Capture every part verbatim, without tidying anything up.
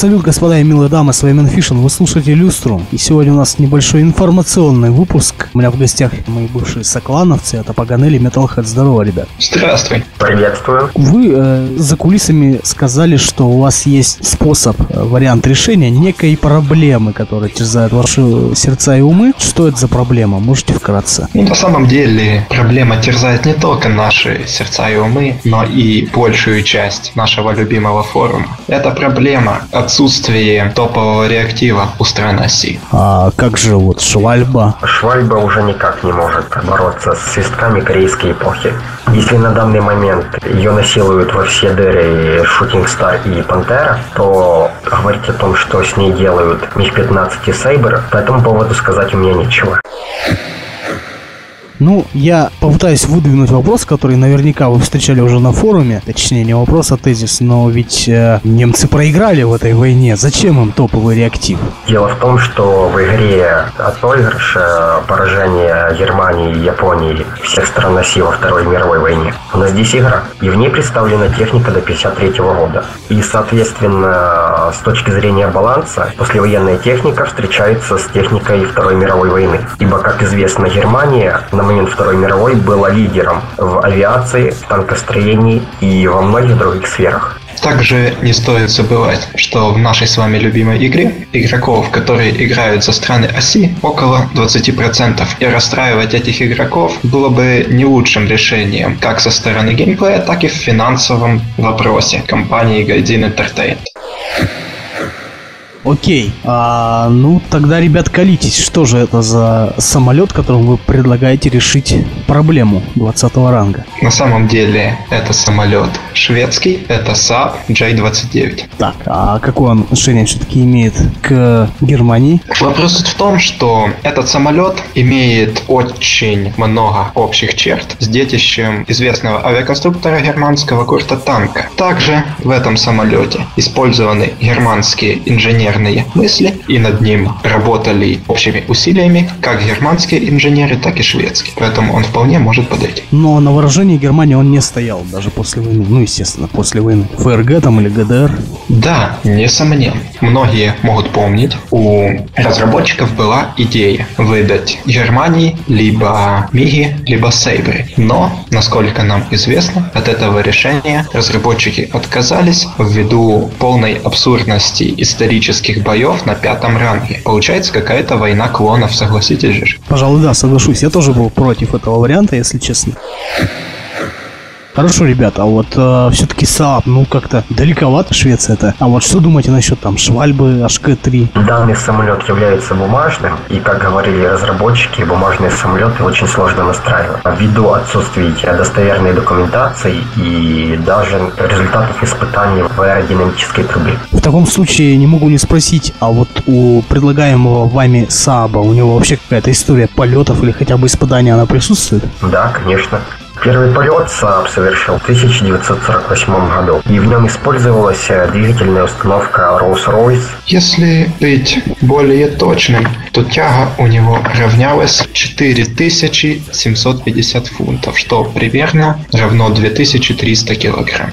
Салют, господа и милые дамы, с вами Мэнфишн, вы слушаете Люстру, и сегодня у нас небольшой информационный выпуск. У меня в гостях мои бывшие соклановцы, это Паганель и Металлхед. Здорово, ребят. Здравствуй. Приветствую. Вы э, за кулисами сказали, что у вас есть способ, э, вариант решения некой проблемы, которая терзает ваши сердца и умы. Что это за проблема? Можете вкратце? Ну, на самом деле, проблема терзает не только наши сердца и умы, но и большую часть нашего любимого форума. Это проблема отсутствия топового реактива у стран оси. А как же вот Швальба? Швальба уже никак не может бороться с свистками корейской эпохи. Если на данный момент ее насилуют во все дыры Shooting Star и Пантера, то говорить о том, что с ней делают Миг пятнадцать и Сейбр, по этому поводу сказать у меня нечего. Ну, я попытаюсь выдвинуть вопрос, который наверняка вы встречали уже на форуме. Точнее, не вопрос, а тезис. Но ведь э, немцы проиграли в этой войне. Зачем им топовый реактив? Дело в том, что в игре отыгрыш поражения Германии и Японии всех стран оси во Второй мировой войне. У нас здесь игра, и в ней представлена техника до пятьдесят третьего года. И, соответственно, с точки зрения баланса, послевоенная техника встречается с техникой Второй мировой войны. Ибо, как известно, Германия на момент Второй мировой была лидером в авиации, в танкостроении и во многих других сферах. Также не стоит забывать, что в нашей с вами любимой игре игроков, которые играют за страны оси, около двадцать процентов. И расстраивать этих игроков было бы не лучшим решением, как со стороны геймплея, так и в финансовом вопросе компании Gaijin Entertainment. Окей, а, ну тогда, ребят, колитесь. Что же это за самолет, которым вы предлагаете решить проблему двадцатого ранга? На самом деле, это самолет шведский, это Saab джей двадцать девять. Так, а какое он отношение все-таки имеет к Германии? Вопрос в том, что этот самолет имеет очень много общих черт с детищем известного авиаконструктора германского Курта Танка. Также в этом самолете использованы германские инженеры мысли, и над ним работали общими усилиями как германские инженеры, так и шведские. Поэтому он вполне может подойти. Но на вооружении Германии он не стоял даже после войны. Ну, естественно, после войны. ФРГ там или ГДР? Да, несомненно. Многие могут помнить, у разработчиков была идея выдать Германии либо Миги, либо Сейбры. Но, насколько нам известно, от этого решения разработчики отказались ввиду полной абсурдности исторических боев на пятом ранге. Получается какая-то война клонов, согласитесь же? Пожалуй, да, соглашусь. Я тоже был против этого варианта, если честно. Хорошо, ребята, а вот э, все-таки Saab, ну как-то далековато Швеция-то. А вот что думаете насчет там Швальбы, эйч кей три? Данный самолет является бумажным, и, как говорили разработчики, бумажные самолеты очень сложно настраивать. Ввиду отсутствия достоверной документации и даже результатов испытаний в аэродинамической трубе. В таком случае не могу не спросить, а вот у предлагаемого вами Saab, у него вообще какая-то история полетов или хотя бы испытания, она присутствует? Да, конечно. Первый полет Saab совершил в тысяча девятьсот сорок восьмом году, и в нем использовалась двигательная установка Rolls-Royce. Если быть более точным, то тяга у него равнялась четыре тысячи семьсот пятьдесят фунтов, что примерно равно две тысячи триста килограмм.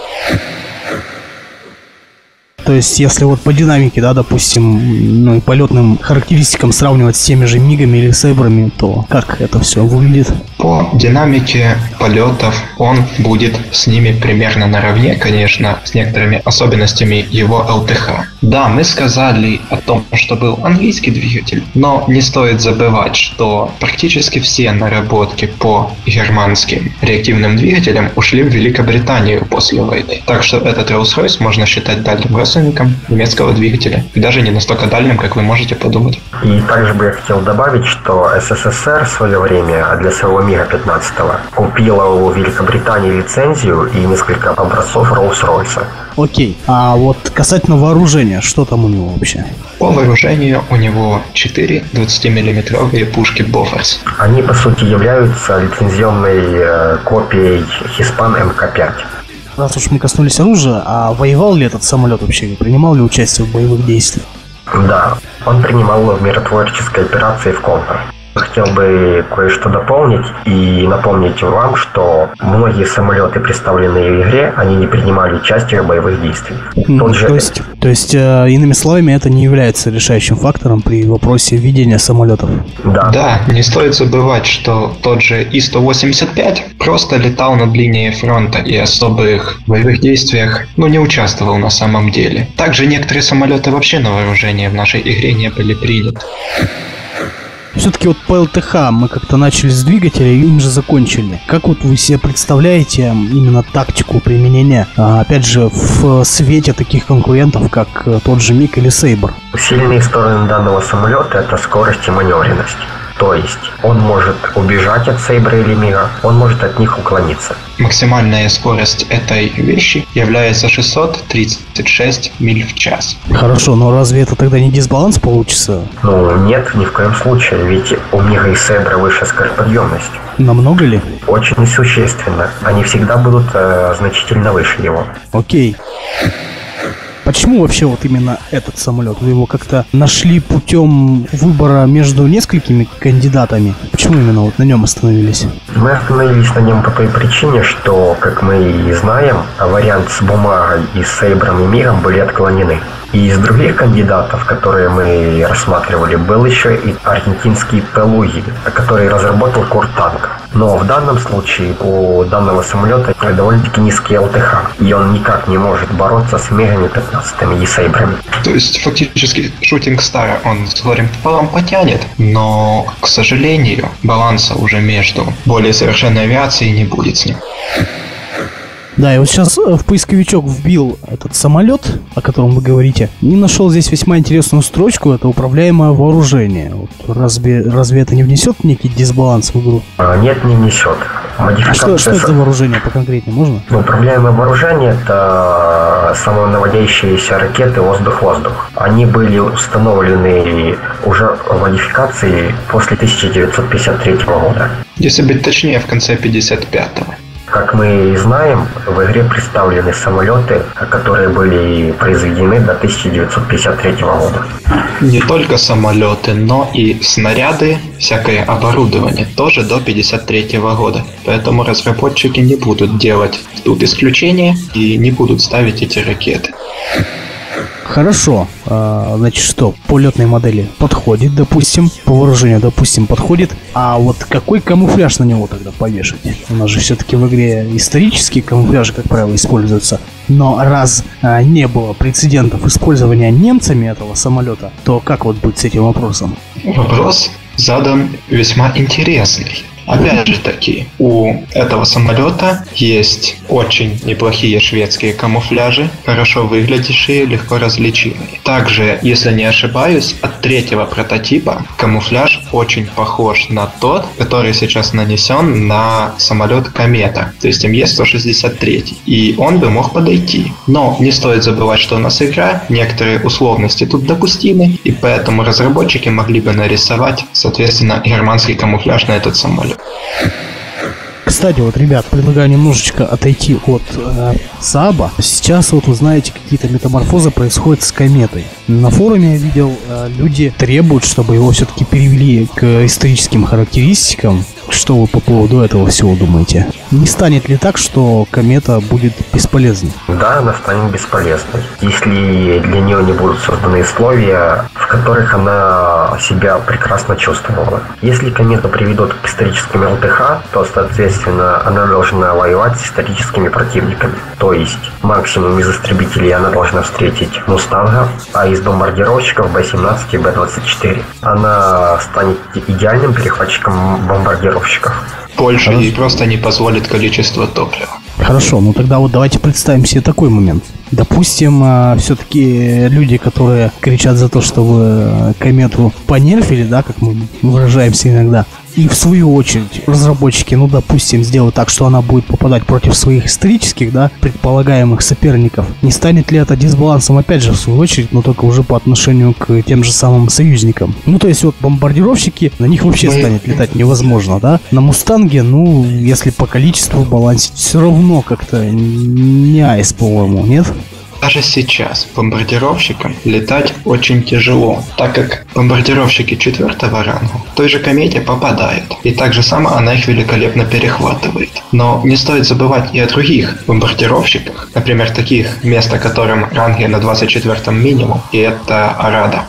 То есть, если вот по динамике, да, допустим, ну и полетным характеристикам сравнивать с теми же Мигами или Сейбрами, то как это все выглядит? По динамике полетов он будет с ними примерно наравне, конечно, с некоторыми особенностями его эл тэ ха. Да, мы сказали о том, что был английский двигатель, но не стоит забывать, что практически все наработки по германским реактивным двигателям ушли в Великобританию после войны. Так что этот Rolls-Royce можно считать дальним родственником немецкого двигателя, и даже не настолько дальним, как вы можете подумать. И также бы я хотел добавить, что эс эс эс эр в свое время для своего Мига пятнадцать купила у Великобритании лицензию и несколько образцов Rolls-Royce. Окей, а вот касательно вооружения, что там у него вообще? По вооружению у него четыре двадцатимиллиметровые пушки Bofors. Они, по сути, являются лицензионной э, копией Hispam эм ка пять. Раз уж мы коснулись оружия, а воевал ли этот самолет вообще? Принимал ли участие в боевых действиях? Да, он принимал в миротворческой операции в Конго. Хотел бы кое-что дополнить и напомнить вам, что многие самолеты, представленные в игре, они не принимали участие в боевых действиях. Mm, Тот же... То есть, то есть э, иными словами, это не является решающим фактором при вопросе ведения самолетов. Да. Да, не стоит забывать, что тот же И сто восемьдесят пять просто летал над линией фронта и особых боевых действиях, ну, не участвовал на самом деле. Также некоторые самолеты вообще на вооружение в нашей игре не были приняты. Все-таки вот по ЛТХ мы как-то начали с двигателя и им же закончили. Как вот вы себе представляете именно тактику применения, а, опять же, в свете таких конкурентов, как тот же МиГ или Сейбр? Сильные стороны данного самолета — это скорость и маневренность. То есть он может убежать от Сейбра или Мига, он может от них уклониться. Максимальная скорость этой вещи является шестьсот тридцать шесть миль в час. Хорошо, но разве это тогда не дисбаланс получится? Ну, нет, ни в коем случае, ведь у Мига и Сейбра выше скоростоподъемность. Намного ли? Очень существенно. Они всегда будут э, значительно выше его. Окей. Почему вообще вот именно этот самолет? Вы его как-то нашли путем выбора между несколькими кандидатами? Почему именно вот на нем остановились? Мы остановились на нем по той причине, что, как мы и знаем, вариант с бумагой и с Сейбром и Мигом были отклонены. И из других кандидатов, которые мы рассматривали, был еще и аргентинский Пелуги, который разработал Куртанг. Но в данном случае у данного самолета довольно-таки низкий ЛТХ, и он никак не может бороться с Мигами пятнадцатыми и Сейбрами. То есть фактически Shooting Star он с горем пополам потянет, но, к сожалению, баланса уже между более совершенной авиацией не будет с ним. Да, я вот сейчас в поисковичок вбил этот самолет, о котором вы говорите, и нашел здесь весьма интересную строчку. Это управляемое вооружение. Вот разве, разве это не внесет некий дисбаланс в игру? А, нет, не несет. А что, что это за вооружение поконкретнее, можно? Ну, управляемое вооружение — это самонаводящиеся ракеты воздух-воздух. Они были установлены уже в модификации после тысяча девятьсот пятьдесят третьего года. Если быть точнее, в конце пятьдесят пятого. Как мы знаем, в игре представлены самолеты, которые были произведены до тысяча девятьсот пятьдесят третьего года. Не только самолеты, но и снаряды, всякое оборудование тоже до пятьдесят третьего года. Поэтому разработчики не будут делать тут исключения и не будут ставить эти ракеты. Хорошо, а, значит что, по летной модели подходит, допустим, по вооружению, допустим, подходит. А вот какой камуфляж на него тогда повешать? У нас же все-таки в игре исторические камуфляжи, как правило, используются. Но раз а, не было прецедентов использования немцами этого самолета, то как вот быть с этим вопросом? Вопрос задан весьма интересный. Опять же таки, у этого самолета есть очень неплохие шведские камуфляжи, хорошо выглядящие, легко различимые. Также, если не ошибаюсь, от третьего прототипа камуфляж очень похож на тот, который сейчас нанесен на самолет Комета, то есть эм е сто шестьдесят три, и он бы мог подойти. Но не стоит забывать, что у нас игра, некоторые условности тут допустимы, и поэтому разработчики могли бы нарисовать, соответственно, германский камуфляж на этот самолет. Кстати, вот, ребят, предлагаю немножечко отойти от э, Сааба. Сейчас, вот вы знаете, какие-то метаморфозы происходят с Кометой. На форуме я видел, э, люди требуют, чтобы его все-таки перевели к историческим характеристикам. Что вы по поводу этого всего думаете? Не станет ли так, что Комета будет бесполезной? Да, она станет бесполезной, если для нее не будут созданы условия, в которых она себя прекрасно чувствовала. Если Комета приведут к историческим ЛТХ, то, соответственно, она должна воевать с историческими противниками. То есть, максимум из истребителей она должна встретить Мустанга, а из бомбардировщиков Бэ семнадцать и Бэ двадцать четыре. Она станет идеальным перехватчиком бомбардировщиков. Польша ей просто не позволит количество топлива. Хорошо, ну тогда вот давайте представим себе такой момент. Допустим, э, все-таки люди, которые кричат за то, чтобы Комету понерфили, да, как мы выражаемся иногда, и в свою очередь разработчики, ну, допустим, сделают так, что она будет попадать против своих исторических, да, предполагаемых соперников. Не станет ли это дисбалансом, опять же, в свою очередь, но только уже по отношению к тем же самым союзникам? Ну, то есть вот бомбардировщики, на них вообще станет летать невозможно, да? На Мустанге, ну, если по количеству балансить, все равно как-то не айс, по-моему, нет? Даже сейчас бомбардировщикам летать очень тяжело, так как бомбардировщики четвертого ранга в той же комете попадают, и так же само она их великолепно перехватывает. Но не стоит забывать и о других бомбардировщиках, например, таких, место которым ранги на двадцать четвёртом минимум, и это Арада.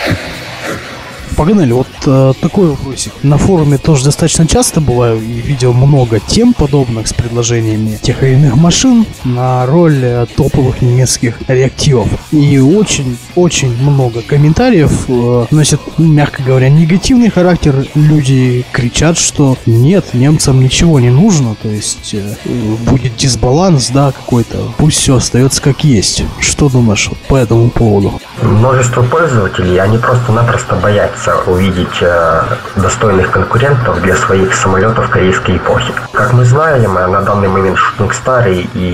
Погнали, вот э, такой вопросик. На форуме тоже достаточно часто бываю и видел много тем подобных с предложениями тех или иных машин на роль э, топовых немецких реактивов. И очень-очень много комментариев э, носят, мягко говоря, негативный характер. Люди кричат, что нет, немцам ничего не нужно, то есть э, будет дисбаланс, да, какой-то. Пусть все остается как есть. Что думаешь по этому поводу? Множество пользователей, они просто-напросто боятся увидеть э, достойных конкурентов для своих самолетов корейской эпохи. Как мы знаем, на данный момент Shooting Star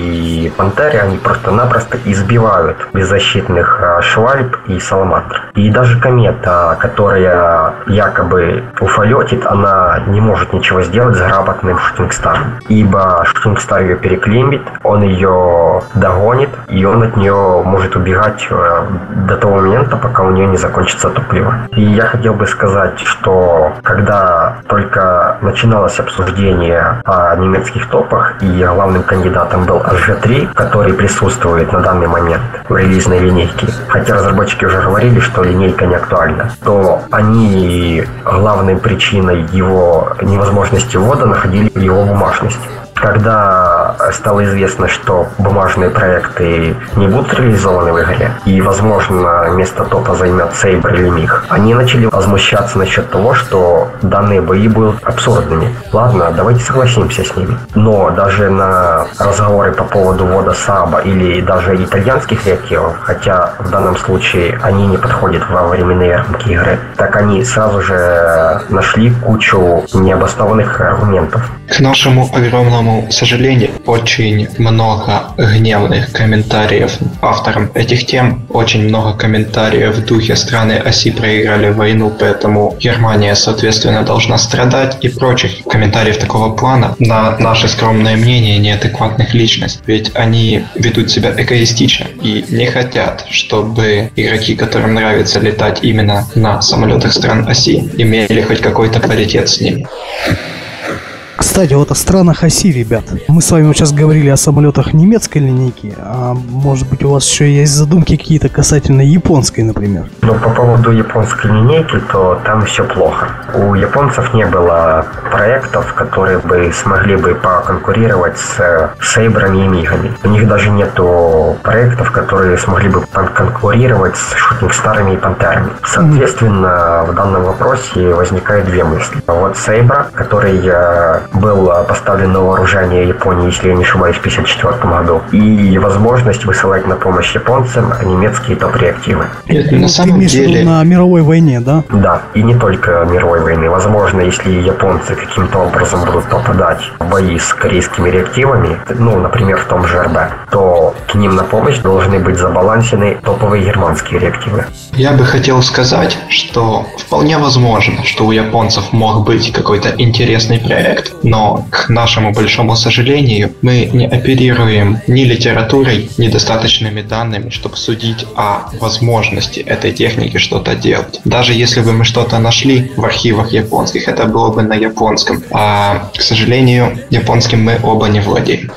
и Пантеры, они просто-напросто избивают беззащитных э, Швальб и Саламандр. И даже комета, которая якобы уфолетит, она не может ничего сделать с грамотным Shooting Star. Ибо Shooting Star ее переклемит, он ее догонит, и он от нее может убегать э, до того момента, пока у нее не закончится топливо. И я хотел бы сказать, что когда только начиналось обсуждение о немецких топах, и главным кандидатом был эйч джи три, который присутствует на данный момент в релизной линейке, хотя разработчики уже говорили, что линейка не актуальна, то они главной причиной его невозможности ввода находили его бумажность. Когда стало известно, что бумажные проекты не будут реализованы в игре, и, возможно, место топа займет Сейбр или Миг, они начали возмущаться насчет того, что данные бои будут абсурдными. Ладно, давайте согласимся с ними. Но даже на разговоры по поводу ввода Сааба или даже итальянских реактивов, хотя в данном случае они не подходят во временные рамки игры, так они сразу же нашли кучу необоснованных аргументов. К нашему огромному сожалению, очень много гневных комментариев авторам этих тем, очень много комментариев в духе «страны оси проиграли войну, поэтому Германия, соответственно, должна страдать» и прочих комментариев такого плана на наше скромное мнение неадекватных личностей. Ведь они ведут себя эгоистично и не хотят, чтобы игроки, которым нравится летать именно на самолетах стран оси, имели хоть какой-то паритет с ними. Кстати, вот о странах оси, ребят. Мы с вами вот сейчас говорили о самолетах немецкой линейки, а может быть у вас еще есть задумки какие-то касательно японской, например? Ну, по поводу японской линейки, то там все плохо. У японцев не было проектов, которые бы смогли бы поконкурировать с Сейбрами и Мигами. У них даже нету проектов, которые смогли бы поконкурировать с Shooting Star'ами и Пантерами. Соответственно, mm-hmm. в данном вопросе возникают две мысли. Вот Сейбра, который был поставлен на вооружение Японии, если я не ошибаюсь, в тысяча девятьсот пятьдесят четвёртом году, и возможность высылать на помощь японцам немецкие топ-реактивы. На самом деле... На мировой войне, да? Да, и не только мировой войны. Возможно, если японцы каким-то образом будут попадать в бои с корейскими реактивами, ну, например, в том же эр бэ, то к ним на помощь должны быть забалансены топовые германские реактивы. Я бы хотел сказать, что вполне возможно, что у японцев мог быть какой-то интересный проект, но, к нашему большому сожалению, мы не оперируем ни литературой, ни достаточными данными, чтобы судить о возможности этой техники что-то делать. Даже если бы мы что-то нашли в архивах японских, это было бы на японском. А, к сожалению, японским мы оба не владеем.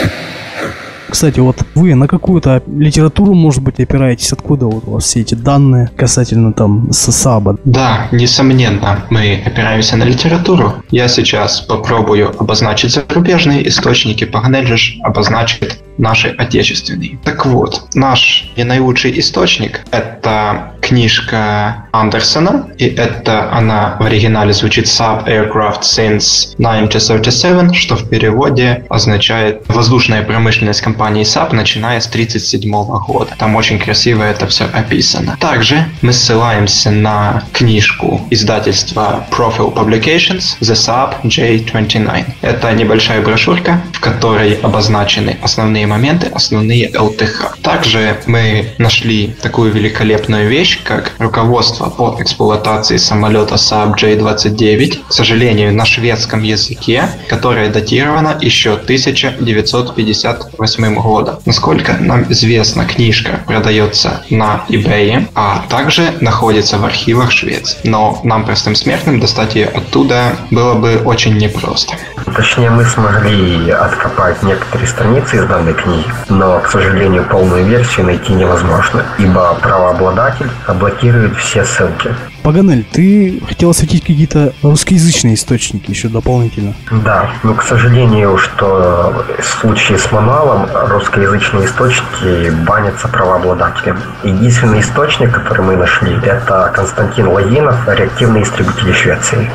Кстати, вот вы на какую-то литературу, может быть, опираетесь? Откуда вот у вас все эти данные касательно там Сааба? Да, несомненно, мы опираемся на литературу. Я сейчас попробую обозначить зарубежные источники, погнали же обозначит наши отечественные. Так вот, наш не наилучший источник — это книжка Андерсона, и это она в оригинале звучит Saab Aircraft Since nineteen thirty-seven, что в переводе означает «воздушная промышленность компании Saab, начиная с тридцать седьмого года». Там очень красиво это все описано. Также мы ссылаемся на книжку издательства Profile Publications The Saab джей двадцать девять. Это небольшая брошюрка, в которой обозначены основные основные моменты, основные эл тэ ха. Также мы нашли такую великолепную вещь, как руководство по эксплуатации самолета Saab джей двадцать девять, к сожалению, на шведском языке, которое датировано еще тысяча девятьсот пятьдесят восьмым годом. Насколько нам известно, книжка продается на eBay, а также находится в архивах Швеции. Но нам, простым смертным, достать ее оттуда было бы очень непросто. Точнее, мы смогли откопать некоторые страницы из данной книги, но, к сожалению, полную версию найти невозможно, ибо правообладатель блокирует все ссылки. Паганель, ты хотел осветить какие-то русскоязычные источники еще дополнительно? Да, но, к сожалению, что в случае с мануалом русскоязычные источники банятся правообладателем. Единственный источник, который мы нашли, это Константин Логинов, реактивные истребители Швеции.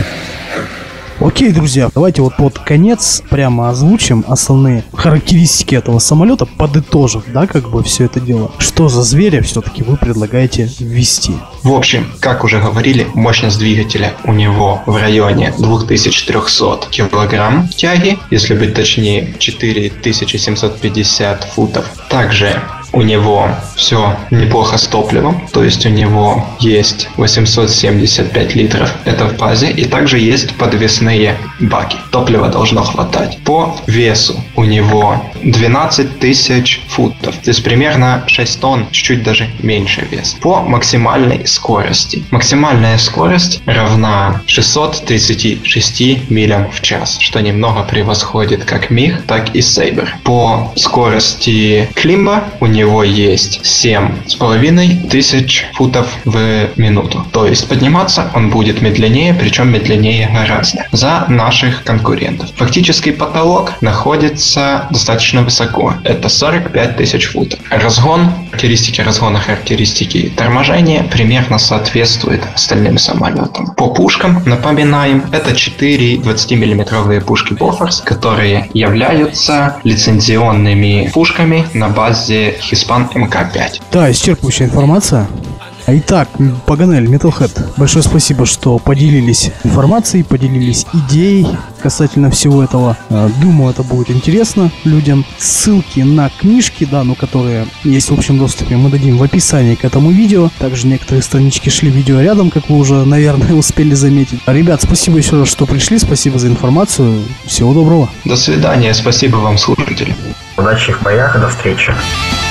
Окей, друзья, давайте вот под конец прямо озвучим основные характеристики этого самолета, подытожив, да, как бы все это дело. Что за зверя все-таки вы предлагаете ввести? В общем, как уже говорили, мощность двигателя у него в районе две тысячи триста килограмм тяги, если быть точнее, четыре тысячи семьсот пятьдесят футов. Также у него все неплохо с топливом, то есть у него есть восемьсот семьдесят пять литров, это в базе, и также есть подвесные баки. Топлива должно хватать. По весу у него двенадцать тысяч футов, то есть примерно шесть тонн, чуть-чуть даже меньше вес. По максимальной скорости. Максимальная скорость равна шестьсот тридцати шести милям в час, что немного превосходит как Миг, так и Сейбр. По скорости климба у него него есть семь с половиной тысяч футов в минуту. То есть подниматься он будет медленнее, причем медленнее гораздо за наших конкурентов. Фактический потолок находится достаточно высоко. Это сорок пять тысяч футов. Разгон, характеристики разгона, характеристики торможения примерно соответствуют остальным самолетам. По пушкам, напоминаем, это четыре двадцатимиллиметровые пушки Bofors, которые являются лицензионными пушками на базе Хиспан эм ка пять. Да, исчерпывающая информация. Итак, Паганель, Metalhead, большое спасибо, что поделились информацией, поделились идеей касательно всего этого. Думаю, это будет интересно людям. Ссылки на книжки, да, ну, которые есть в общем доступе, мы дадим в описании к этому видео. Также некоторые странички шли видео рядом, как вы уже, наверное, успели заметить. Ребят, спасибо еще раз, что пришли, спасибо за информацию. Всего доброго. До свидания, спасибо вам, слушатели. Удачи в боях, до встречи.